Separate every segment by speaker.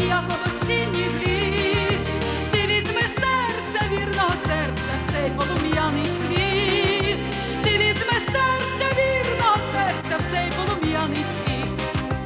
Speaker 1: як осінній плід. Ти візьми серця, вірного серця, в цей полум'яний світ. Ти візьми серця, вірного серця, в цей полум'яний світ.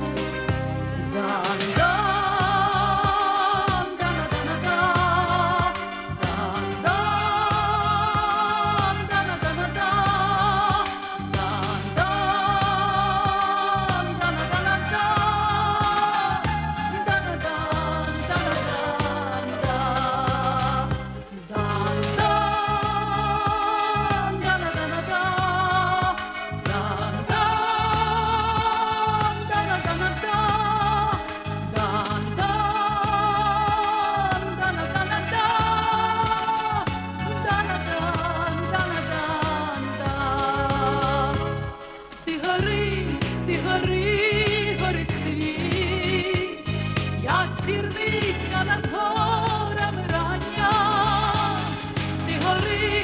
Speaker 1: Горить світ, як зірниця над горами рання. Ти гори,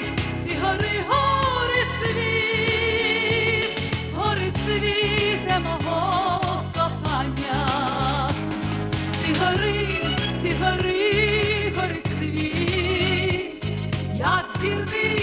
Speaker 1: горить світе мого кохання. Ти гори, горить світ, як зірниця